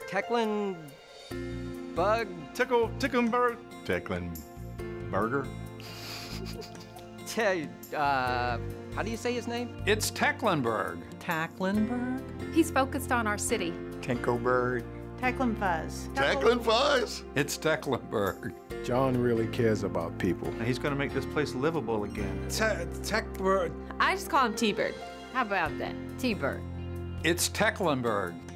Tecklenburg? Tecklenburg? Tecklenburger? How do you say his name? It's Tecklenburg. Tecklenburg? He's focused on our city. Tecklenburg? Tecklenfuzz. Tecklenfuzz? It's Tecklenburg. John really cares about people. He's gonna make this place livable again. Tecklenburg. I just call him T-BURG. How about that? T-BURG. It's Tecklenburg.